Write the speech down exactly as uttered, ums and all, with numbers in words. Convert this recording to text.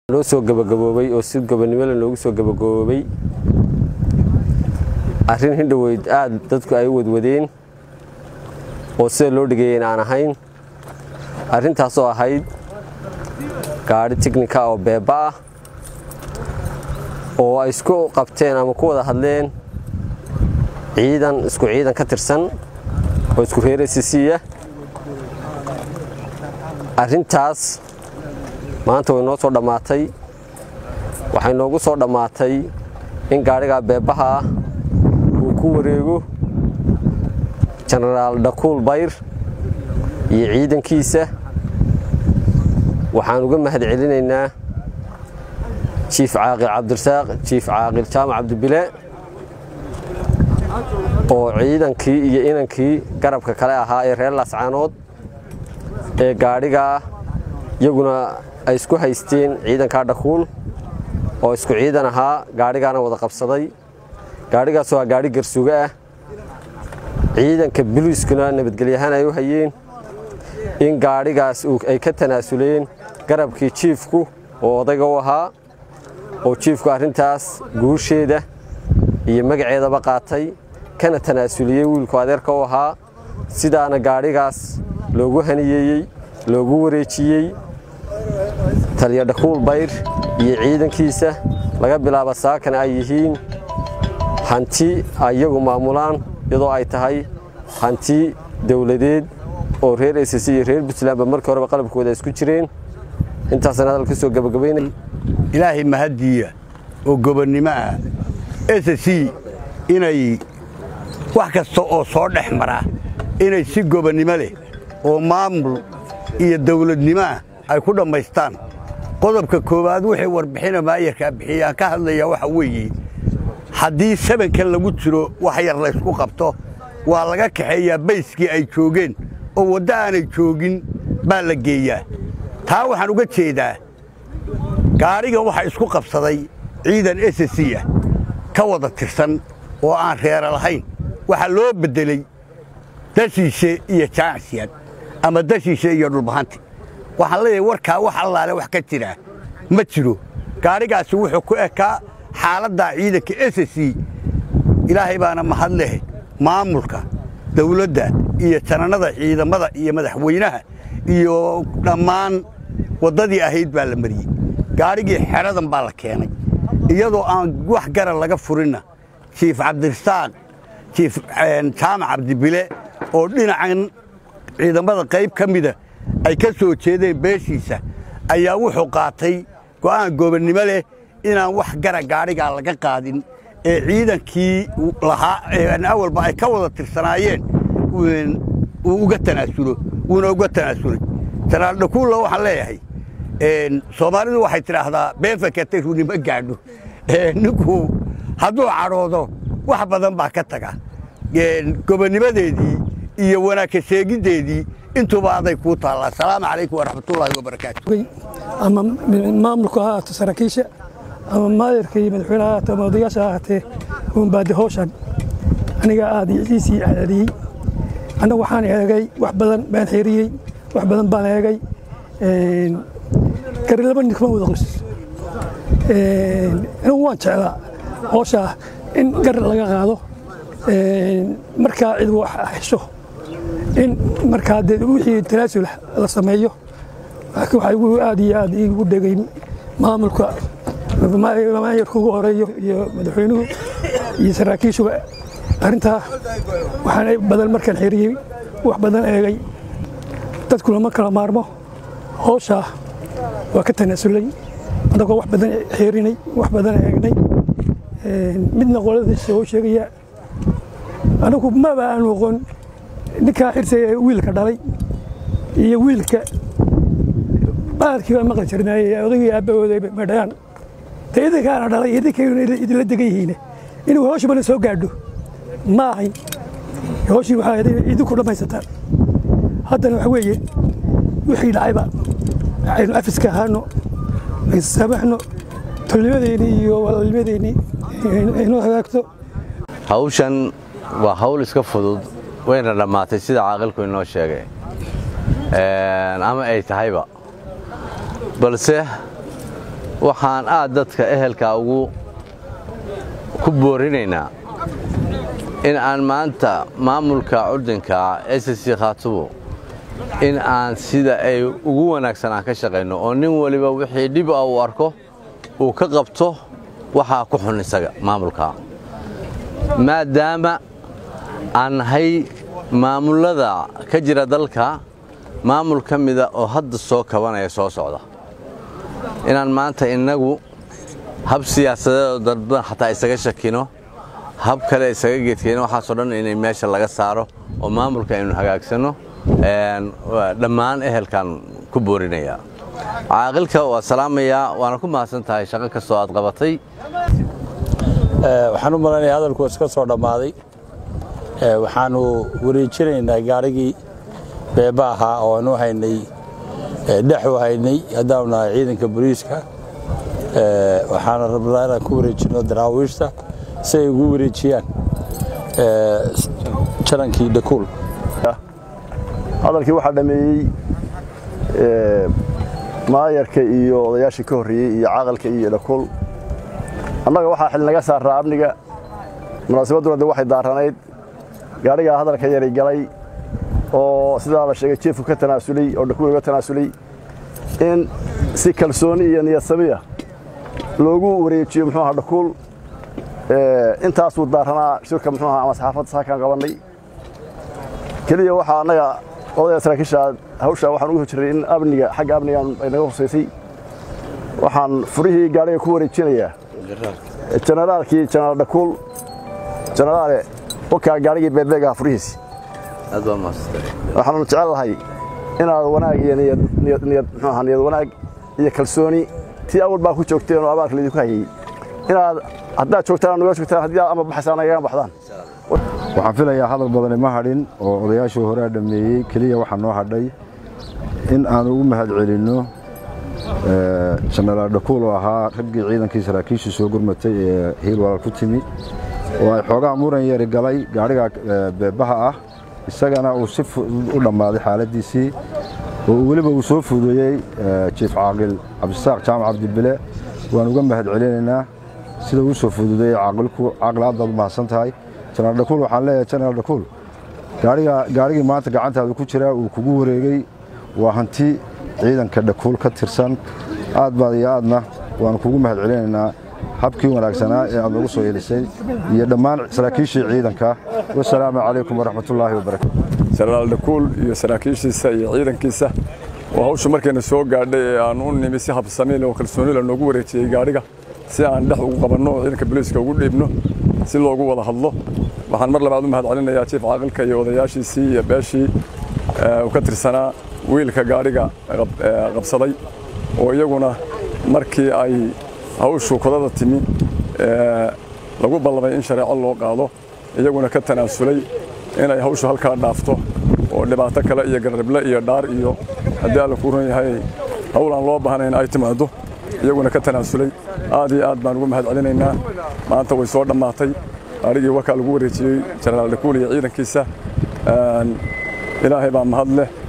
loo soo gabagaboobay oo si gobonimo loogu soo gabagaboobay arrin hindhaweyd aad dadku ay wadwadeen oo si loo dhigay aan ahayn arrintaas oo ahayd gaari tiknika oo beeba ah oo ay isku qabteen ama ku wada hadleen ciidan isku ciidan ka tirsan oo isku reeraysiisiya arrintaas maanta way noo soo dhamaatay waxay noogu soo dhamaatay in gaariga beebaha uu ku wareego General Dakuul Bayr iyo ciidankiisa waxaan uga mahad celinaynaa Chief Caaqil Cabdirasaaq Chief Caaqil Jaamac Cabdibile oo ciidankii iyo inankii garabka kale ahaa ee reer Lascaanood ee gaariga iyaguna ay isku haysteen ciidanka Dakuul oo isku ciidan ahaa gaarigana wada qabsaday gaarigaas waa gaari garsuga ah ciidanka booliiskuna nabadgelyahan ay u hayeen in gaarigaas ay ka tanaasuleen garabkii chiefku oo odayga u ahaa oo chiefku arrintaas guusheeda iyo magaceedaba qaatay kana tanaasuliyay wiilku adeerka u ahaa sidaana gaarigaas loogu haniyeeyay loogu wareejiyay taliya Dakuul Bayr iyo ciidankiisa laga bilaabo saakan ay yihiin hanti ayagu maamulaan iyadoo ay tahay hanti dawladeed oo reer S C iyo reer Puntland markii hore qalabkooda isku jireen intaasna hadalka soo gabagabeynay ilaahay mahadiya oo gobonimo ah S C inay wax kasta oo soo dhaxmara inay si gobonimo leh oo maamul iyo dawladnimo ay ku dhameystaan qodobka koowaad wixii warbixin maayirka bixiya ka hadlaya waxa weeye haddii sabankan lagu jiro wax yar la isku qabto waa laga kaxeeyaa bayskii ay joogeen oo wada aanay joogin baa la geeyaa taa waxaan uga jeedaa gaariga waxa isku qabsaday ciidan S C ah ka wada tirsan oo aan reer lahayn waxa loo bedelay dashiishe iyo jaacsiyad ama dashiishe iyo dhulbahanti waxaan leeyahay warka wax allaale wax ka jira ma jiro gaarigaasi wuxuu ku ekaa xaaladda ciidanka S C ilaahay baana mahad leh maamulka dawladda iyo jananada ciidamada iyo madaxweynaha iyo dhammaan wadadii ahayd baa la mariyay gaarigii xeradan baa la keenay iyadoo aan wax garan laga furina Chief Cabdirasaaq Chief Jaamac Cabdibile oo dhinacan ciidamada qayb kamida ay ka soo jeedeen beeshiisa ayaa wuxuu qaatay go'aan gobonimo leh inaan wax gara gaariga laga qaadin ee ciidankii lahaa ee awalba ay ka wada tirsanaayeen uu uga tanaasulo uu uga tanaasulay General Dakuul waxa leeyahay een Soomaalidu waxay tiraahdaa been fakatay runimo gaadho ee ninku hadduu caroodo wax badan baa ka taga een gobonimadeedii iyo wanaag ka sheegideedii intuba aday ku taala salaamu calaykum waraxmatullaahi wabarakaatuh ama maamulka ha saraakiisha ama maayirka iyo madaxweynaha tamadiyaasha ahaatee uun baadi hawshan aniga aad ciisi aadiyay anagu waxaan eegay wax badan baan xiriyay wax badan baan eegay een karilaba nikma wada qos een inuu waan jeclaa hawsha in gar laga qaado een marka cid wax hesho in marka wixii tanaasul la sameeyo waxa ugu aad iyo aad ugu dhagay maamulka maayirka ugu horeeyo iyo madaxweynuhu iyo saraakiishu arinta waxaan badan markaan xiriyay wax badan eegay dadku lama kala maarmo hawsha waa ka tanaasulay anagoo wax badan xirinay wax badan eegnay midna qolada soo sheegaya anagu ma baan oqon ninka xirsay wiilka dhalay iyo wiilka baadkii ma qal jirnay odayga aabahooda madhaan tayada kaana dhalay idinkeena idin la degayeen inuu hawsha bana soo gaadho ma ahay hawshii waxa idinku dhamaysataan haddana waxa weeye wixii dhacayba aynu afiska haano issabaxno tolnimadeeni iyo walaalnimadeeni inuu hagaagto hawshan waa hawl iska fudud wayna dhamaatay sida caaqilku inoo sheegay ee ama ay tahayba balse waxaan aad dadka ehelka ugu ku boorinaynaa in aan maanta maamulka curdinka S C Khaatumo in aan sida ay ugu wanaagsan aan ka shaqeyno oo nin waliba wixii dib ah uu arko uu ka qabto waxa ku xun isaga maamulka maadaama aan hay maamulada ka jira dalka maamul kamida oo hadda soo kabanaya soo socda inaan maanta inagu hab siyaasadeed oo dadban xataa isaga shakino hab kale isaga geedkeena waxa soo dhan inay meesha laga saaro oo maamulka aynu hagaagsano een dhammaan ehelkan ku boorinaya caaqilka waa salaamaya waana ku mahadsantahay shaqo kastoo aad qabatay ee waxaan u maleynayaa hadalku iska soo dhamaaday ee waxaanu wareejinaynaa gaarigii beebaha oo aanu haynay dhaxu haynay hadaawna ciidanka booliiska ee waxaan rabnaa inaan ku wareejino daraawiishta si ay ugu wareejiyaan ee jarankii dhakuul hadalkii waxa dhameeyay ee maayarka iyo odayaashii ka horreeyay iyo caaqilka iyo dhakuul annaga waxa xil naga saaraa amniga munaasabaduna waxay daaranayd gaariga hadalka yari galay oo sidaa la sheegay chief ka tanaasulay oo dhakuul ka tanaasulay in si kalsooni iyo niyad samiya loogu wareejiyo muxuu ahaa dhakuul ee intaas uu daaranaa shirka muxuu ahaa ama saxaafadda saakan qabanay kaliya waxa anaga odayga saraakiisha hawsha waxaan ugu jiray in amniga xagga amniga ay naga horeysay waxaan furihii gaariga ku wareejinayaa generaalkii general dhakuul generaale waka gaarigii beebeega furihiis aad waa maastay waxaan jecelahay inaad wanaag iyo niyad niyad niyad muxuu ahaa niyad wanaag iyo kalsooni tii awal baa ku joogteen oo abaarka lidinku hayay inaad hadda joogtaan nuga joogtaan hadii ama baxsaan ayaga baxdaan waxaan filayaa hadal badan ma hadhin oo odayaashii hore dhameeyay kaliya waxa noo hadhay in aan ugu mahad celino ee general dhakuul oo ahaa raggii ciidankii saraakiisha soo gurmatay ee heel walaal ku timi oo ay xoogaa muran yar galay gaariga beebaha ah isagana uu si u dhamaaday xaaladiisii oo waliba uu soo fududeeyay chief caaqil Cabdisaaq Jaamac Cabdibile waan uga mahad celinaynaa sida uu soo fududeeyay caaqilku caaqilada ma santahay general dhakuul waxaan leeyahay general dhakuul gaariga gaarigii maanta gacantaada ku jira uu kugu wareegay waa hanti ciidanka dhakuul ka tirsan aad baad iyo aadna waan kugu mahad celinaynaa habkii wanaagsanaa ee aad ugu soo yeelisay iyo dhammaan saraakiishii ciidanka wassalaamu calaykum waraxmatullaahi wabarakaatuh general dhakuul iyo saraakiishiisa iyo ciidankiisa oo hawsha markayna soo gaadhay ee aan u nimi si habsami leh oo kalsooni leh noogu wareejiyay gaariga si aan dhex ugu qabanno ciidanka booliiska ugu dhiibno si loogu wada hadlo waxaan mar labaad u mahad celinayaa chief caaqilka iyo odayaashiisii iyo beeshii uu ka tirsanaa wiilka gaariga qabsaday oo iyaguna markii ay hawshu kodada timi ee lagu ballamay in shareeco loo qaado iyaguna ka tanaasulay inay hawshu halka dhaafto oo dhibaato kale iyo garrible iyo dhaar iyo hadii la kuuran yahay hawl aan loo baahnayn ay timaado iyaguna ka tanaasulay aad iyo aad baan ugu mahad celinaynaa maanta way soo dhamaatay gaarigii waka lagu wareejiyay general dhakuul iyo ciidankiisa ilaahay baa mahad leh